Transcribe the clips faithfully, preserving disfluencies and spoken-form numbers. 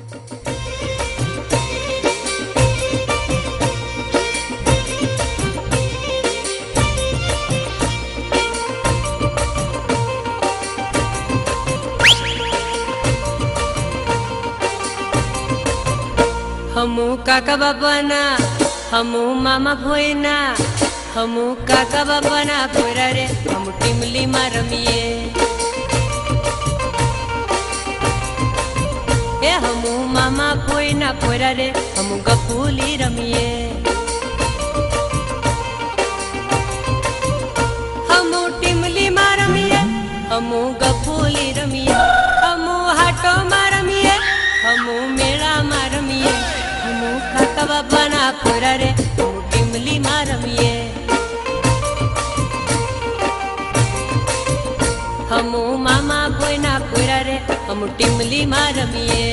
हमू काका बाबाना हमू मामा भोयना हमू काका बाबाना भोरा रे हम टिमली मारमिए ए हमू मामा भोयना भोरा रे हम गपूली रमिए हमू टिमली मारमिए हमू गपूली रमिए हमू हाटो मारमिए हमू मेला मारमिए हमू काका बाबाना भोरा रे हम टिमली मारमिए हमू मामा भोयना भोरा रे हम टिमली मारमिए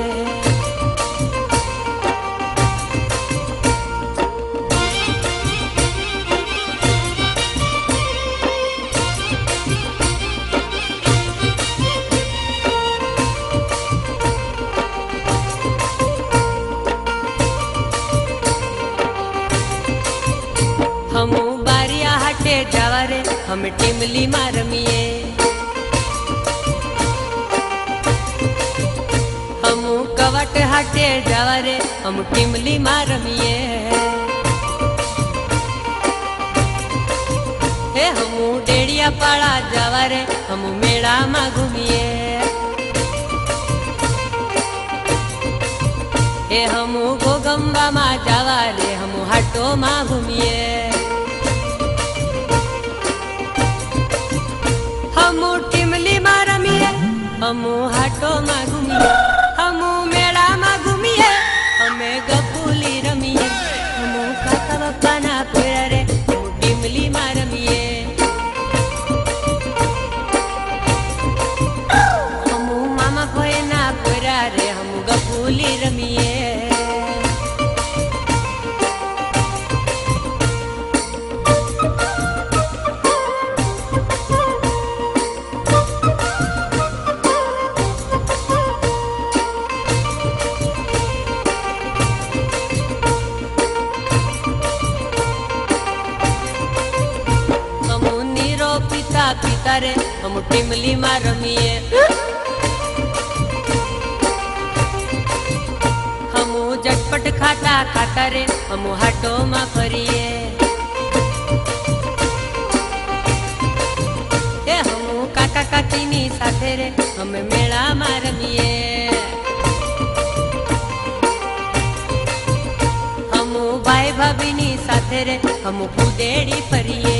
हमू बारिया हाटे जावा रे हम टिमली मारमिए हमू कवट हाटे जावा रे हम टिमली मारमिए हे हमू डेड़िया पाड़ा जावा रे हम मेला मा घूमिए हे हमू गोगंबा मा जावा रे हम हाटो मा घूमिए हमू टिमली मारमिए हमू हाटो मा घूमिए हमू मेला मा घूमिए हमें गपूली रमिए हमू काका बाबाना भोरा रे हम टिमली मारमिए हमू मामा भोयना भोरा रे हम गपूली रमिए पिता रे हम टिमली मारमिए हमू झटपट खाता खाता रे हम हाटो मा फरिए ए हमू काका काकीनी साथे रे हम मेला मारमिए हमू भाई भाभीनी साथे रे हम फुदेड़ी फरिए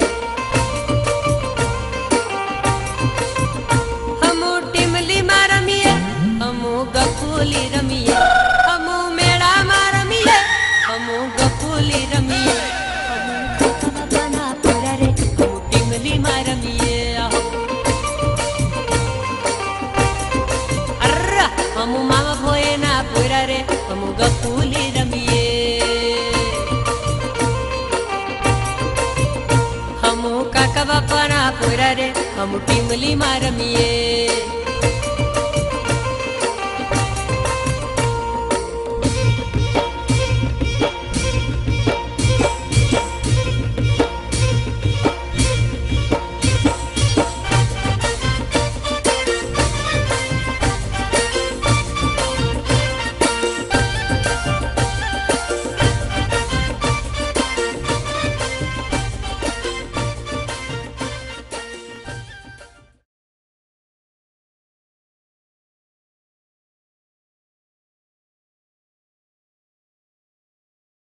गपूली रमिए हमू मेला मारमिए हमू गपूली रमिए हमू काका बाबाना भोरा रे हम टिमली मारमिए अर्रा हमू मामा भोयना भोरा रे हम गपूली रमिए हमू काका बाबाना भोरा रे हम टिमली मारमिए